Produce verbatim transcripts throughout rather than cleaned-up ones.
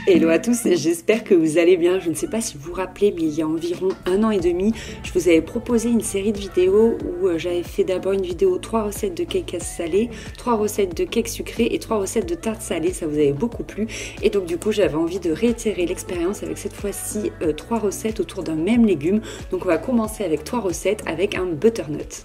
Hello à tous, j'espère que vous allez bien. Je ne sais pas si vous vous rappelez, mais il y a environ un an et demi, je vous avais proposé une série de vidéos où j'avais fait d'abord une vidéo trois recettes de cake salé, trois recettes de cake sucré et trois recettes de tarte salée. Ça vous avait beaucoup plu et donc du coup j'avais envie de réitérer l'expérience avec cette fois-ci euh, trois recettes autour d'un même légume. Donc on va commencer avec trois recettes avec un butternut.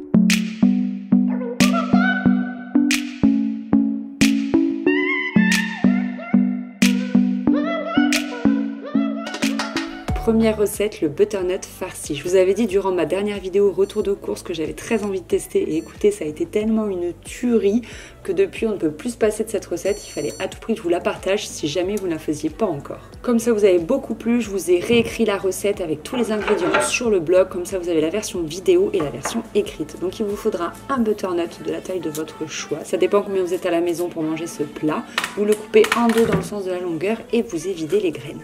Première recette, le butternut farci. Je vous avais dit durant ma dernière vidéo retour de course que j'avais très envie de tester et écoutez, ça a été tellement une tuerie que depuis on ne peut plus se passer de cette recette. Il fallait à tout prix que je vous la partage si jamais vous ne la faisiez pas encore. Comme ça vous avez beaucoup plu, je vous ai réécrit la recette avec tous les ingrédients sur le blog. Comme ça vous avez la version vidéo et la version écrite. Donc il vous faudra un butternut de la taille de votre choix. Ça dépend combien vous êtes à la maison pour manger ce plat. Vous le coupez en deux dans le sens de la longueur et vous évidez les graines.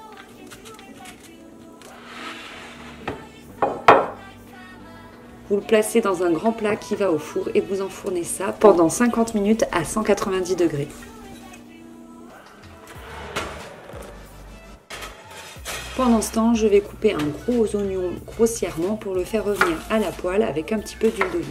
Vous le placez dans un grand plat qui va au four et vous enfournez ça pendant cinquante minutes à cent quatre-vingt-dix degrés. Pendant ce temps, je vais couper un gros oignon grossièrement pour le faire revenir à la poêle avec un petit peu d'huile d'olive.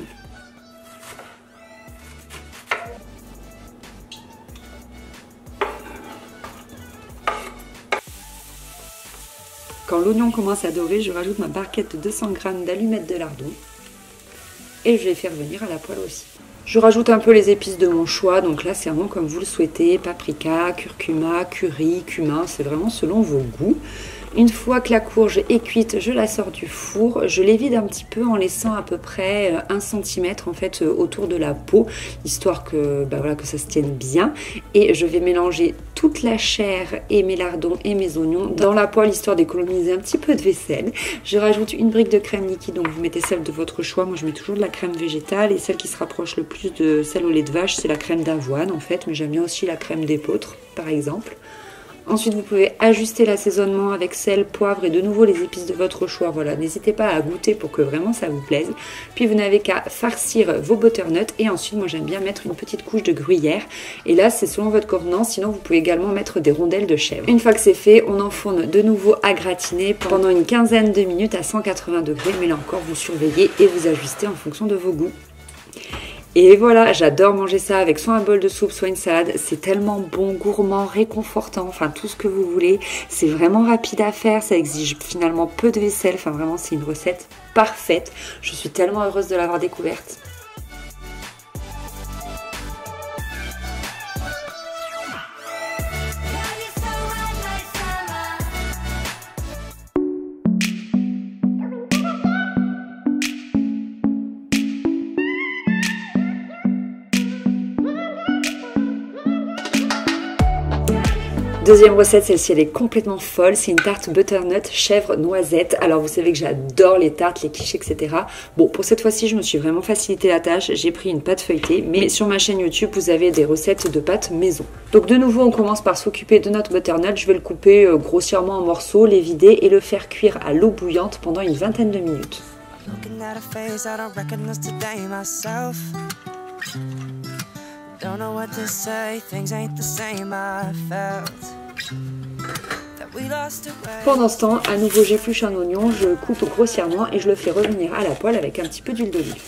Quand l'oignon commence à dorer, je rajoute ma barquette de deux cents grammes d'allumettes de lardon. Et je vais faire venir à la poêle aussi. Je rajoute un peu les épices de mon choix, donc là c'est vraiment comme vous le souhaitez, paprika, curcuma, curry, cumin, c'est vraiment selon vos goûts. Une fois que la courge est cuite, je la sors du four, je les vide un petit peu en laissant à peu près un centimètre en fait autour de la peau, histoire que, bah voilà, que ça se tienne bien. Et je vais mélanger toute la chair et mes lardons et mes oignons dans la poêle, histoire d'économiser un petit peu de vaisselle. Je rajoute une brique de crème liquide, donc vous mettez celle de votre choix. Moi je mets toujours de la crème végétale et celle qui se rapproche le plus de celle au lait de vache, c'est la crème d'avoine en fait, mais j'aime bien aussi la crème d'épeautre par exemple. Ensuite, vous pouvez ajuster l'assaisonnement avec sel, poivre et de nouveau les épices de votre choix. Voilà, n'hésitez pas à goûter pour que vraiment ça vous plaise. Puis vous n'avez qu'à farcir vos butternuts et ensuite, moi j'aime bien mettre une petite couche de gruyère. Et là, c'est selon votre convenance, sinon vous pouvez également mettre des rondelles de chèvre. Une fois que c'est fait, on enfourne de nouveau à gratiner pendant une quinzaine de minutes à cent quatre-vingts degrés. Mais là encore, vous surveillez et vous ajustez en fonction de vos goûts. Et voilà, j'adore manger ça avec soit un bol de soupe, soit une salade. C'est tellement bon, gourmand, réconfortant, enfin tout ce que vous voulez. C'est vraiment rapide à faire, ça exige finalement peu de vaisselle. Enfin vraiment, c'est une recette parfaite. Je suis tellement heureuse de l'avoir découverte. Deuxième recette, celle-ci elle est complètement folle, c'est une tarte butternut chèvre noisette. Alors vous savez que j'adore les tartes, les quiches, et cetera. Bon, pour cette fois-ci, je me suis vraiment facilité la tâche, j'ai pris une pâte feuilletée, mais sur ma chaîne YouTube, vous avez des recettes de pâtes maison. Donc de nouveau, on commence par s'occuper de notre butternut. Je vais le couper euh, grossièrement en morceaux, les vider et le faire cuire à l'eau bouillante pendant une vingtaine de minutes. Don't know what to say, things ain't the same I felt. Pendant ce temps, à nouveau j'épluche un oignon, je le coupe grossièrement et je le fais revenir à la poêle avec un petit peu d'huile d'olive.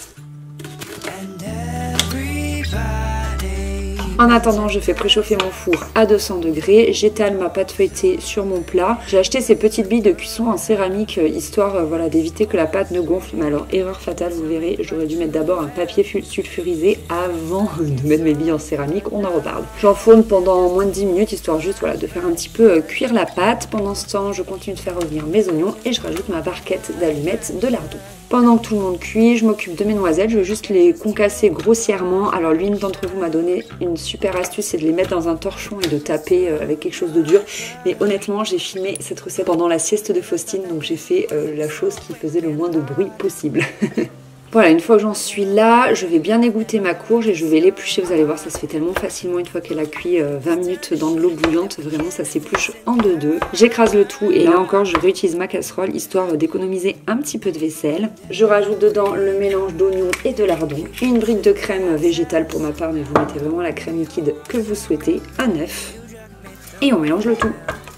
En attendant, je fais préchauffer mon four à deux cents degrés, j'étale ma pâte feuilletée sur mon plat. J'ai acheté ces petites billes de cuisson en céramique, histoire euh, voilà, d'éviter que la pâte ne gonfle. Mais alors, erreur fatale, vous verrez, j'aurais dû mettre d'abord un papier sulfurisé avant de mettre mes billes en céramique, on en reparle. J'enfourne pendant moins de dix minutes, histoire juste voilà, de faire un petit peu euh, cuire la pâte. Pendant ce temps, je continue de faire revenir mes oignons et je rajoute ma barquette d'allumettes de lardon. Pendant que tout le monde cuit, je m'occupe de mes noisettes, je veux juste les concasser grossièrement. Alors l'une d'entre vous m'a donné une super astuce, c'est de les mettre dans un torchon et de taper avec quelque chose de dur. Mais honnêtement, j'ai filmé cette recette pendant la sieste de Faustine, donc j'ai fait euh, la chose qui faisait le moins de bruit possible. Voilà, une fois que j'en suis là, je vais bien égoutter ma courge et je vais l'éplucher. Vous allez voir, ça se fait tellement facilement une fois qu'elle a cuit vingt minutes dans de l'eau bouillante. Vraiment, ça s'épluche en deux-deux. J'écrase le tout et là encore, je réutilise ma casserole histoire d'économiser un petit peu de vaisselle. Je rajoute dedans le mélange d'oignons et de lardons. Une brique de crème végétale pour ma part, mais vous mettez vraiment la crème liquide que vous souhaitez. Un œuf. Et on mélange le tout.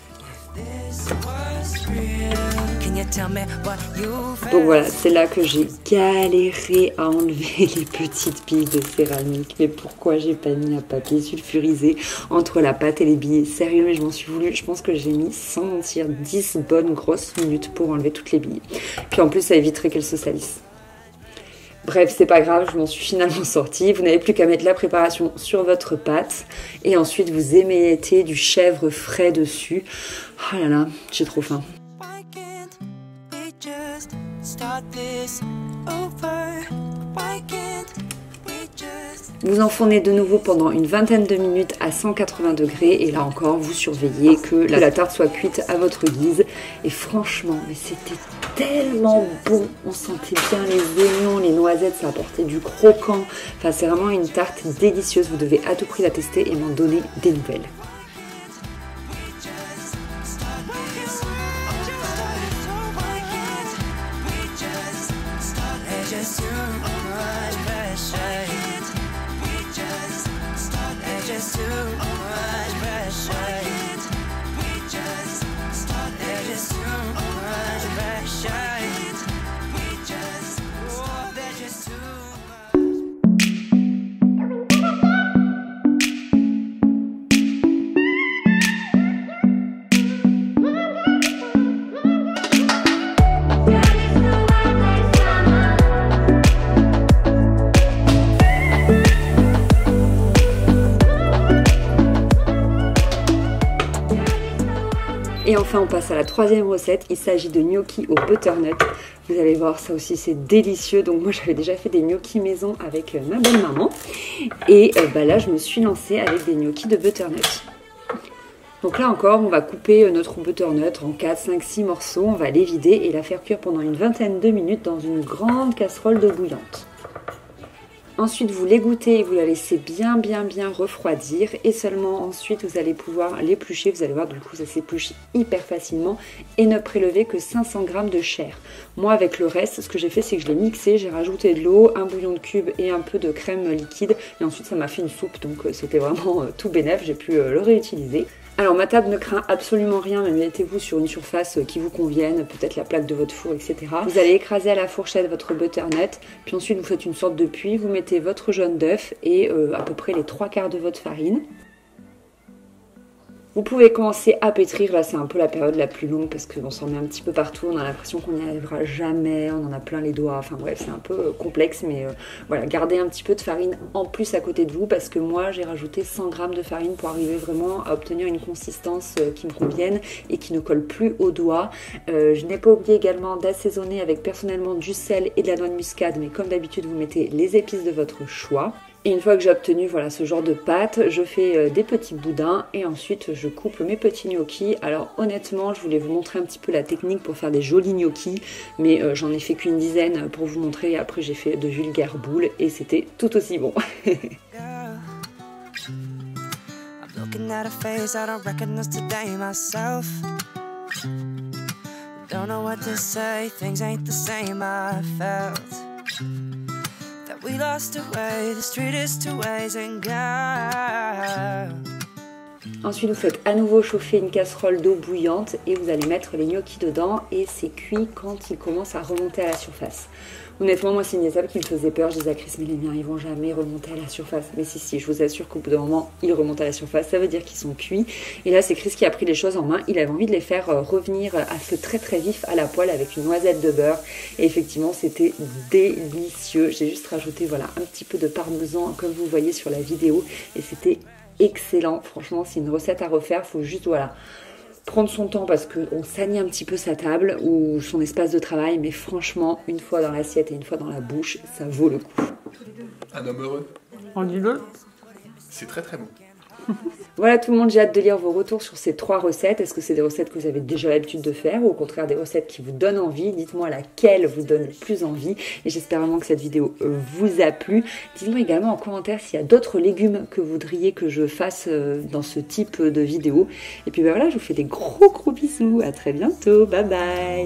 Donc voilà, c'est là que j'ai galéré à enlever les petites billes de céramique. Mais pourquoi j'ai pas mis un papier sulfurisé entre la pâte et les billes? Sérieux, mais je m'en suis voulu. Je pense que j'ai mis, sans mentir, dix bonnes grosses minutes pour enlever toutes les billes. Puis en plus, ça éviterait qu'elles se salissent. Bref, c'est pas grave, je m'en suis finalement sortie. Vous n'avez plus qu'à mettre la préparation sur votre pâte. Et ensuite, vous émiettez du chèvre frais dessus. Oh là là, j'ai trop faim. Vous enfournez de nouveau pendant une vingtaine de minutes à cent quatre-vingts degrés et là encore vous surveillez que la tarte soit cuite à votre guise. Et franchement, mais c'était tellement bon, on sentait bien les oignons, les noisettes, ça apportait du croquant. Enfin c'est vraiment une tarte délicieuse, vous devez à tout prix la tester et m'en donner des nouvelles. Et enfin on passe à la troisième recette, il s'agit de gnocchi au butternut. Vous allez voir, ça aussi c'est délicieux. Donc moi j'avais déjà fait des gnocchis maison avec ma belle maman. Et euh, bah là je me suis lancée avec des gnocchis de butternut. Donc là encore on va couper notre butternut en quatre, cinq, six morceaux. On va les vider et la faire cuire pendant une vingtaine de minutes dans une grande casserole d'eau bouillante. Ensuite, vous l'égouttez et vous la laissez bien, bien, bien refroidir. Et seulement ensuite, vous allez pouvoir l'éplucher. Vous allez voir, du coup, ça s'épluche hyper facilement. Et ne prélever que cinq cents grammes de chair. Moi, avec le reste, ce que j'ai fait, c'est que je l'ai mixé. J'ai rajouté de l'eau, un bouillon de cube et un peu de crème liquide. Et ensuite, ça m'a fait une soupe. Donc, c'était vraiment tout bénef. J'ai pu le réutiliser. Alors ma table ne craint absolument rien, mais mettez-vous sur une surface qui vous convienne, peut-être la plaque de votre four, et cetera. Vous allez écraser à la fourchette votre butternut, puis ensuite vous faites une sorte de puits, vous mettez votre jaune d'œuf et euh, à peu près les trois quarts de votre farine. Vous pouvez commencer à pétrir, là c'est un peu la période la plus longue parce qu'on s'en met un petit peu partout, on a l'impression qu'on n'y arrivera jamais, on en a plein les doigts, enfin bref c'est un peu complexe mais euh, voilà, gardez un petit peu de farine en plus à côté de vous parce que moi j'ai rajouté cent grammes de farine pour arriver vraiment à obtenir une consistance qui me convienne et qui ne colle plus aux doigts. Euh, je n'ai pas oublié également d'assaisonner avec personnellement du sel et de la noix de muscade, mais comme d'habitude vous mettez les épices de votre choix. Et une fois que j'ai obtenu voilà, ce genre de pâte, je fais euh, des petits boudins et ensuite je coupe mes petits gnocchis. Alors honnêtement, je voulais vous montrer un petit peu la technique pour faire des jolis gnocchis, mais euh, j'en ai fait qu'une dizaine pour vous montrer. Après j'ai fait de vulgaires boules et c'était tout aussi bon. We lost our way, the street is two ways and go. Ensuite, vous faites à nouveau chauffer une casserole d'eau bouillante et vous allez mettre les gnocchis dedans et c'est cuit quand ils commencent à remonter à la surface. Honnêtement, moi, c'est une étape qui me faisait peur. Je disais à Chris, mais les miens, ils vont jamais remonter à la surface. Mais si, si, je vous assure qu'au bout d'un moment, ils remontent à la surface. Ça veut dire qu'ils sont cuits. Et là, c'est Chris qui a pris les choses en main. Il avait envie de les faire revenir à feu très très vif à la poêle avec une noisette de beurre. Et effectivement, c'était délicieux. J'ai juste rajouté voilà, un petit peu de parmesan, comme vous voyez sur la vidéo. Et c'était excellent. Franchement, c'est une recette à refaire. Il faut juste, voilà, prendre son temps parce qu'on saigne un petit peu sa table ou son espace de travail, mais franchement, une fois dans l'assiette et une fois dans la bouche, ça vaut le coup. Un homme heureux. On dit le. C'est très très bon. Voilà tout le monde, j'ai hâte de lire vos retours sur ces trois recettes. Est-ce que c'est des recettes que vous avez déjà l'habitude de faire ou au contraire des recettes qui vous donnent envie? Dites-moi laquelle vous donne le plus envie et j'espère vraiment que cette vidéo vous a plu. Dites-moi également en commentaire s'il y a d'autres légumes que vous voudriez que je fasse dans ce type de vidéo. Et puis ben voilà, je vous fais des gros gros bisous, à très bientôt, bye bye.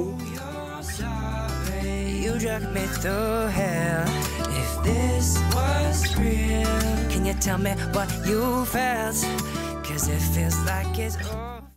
Can you tell me what you felt? 'cause it feels like it's over.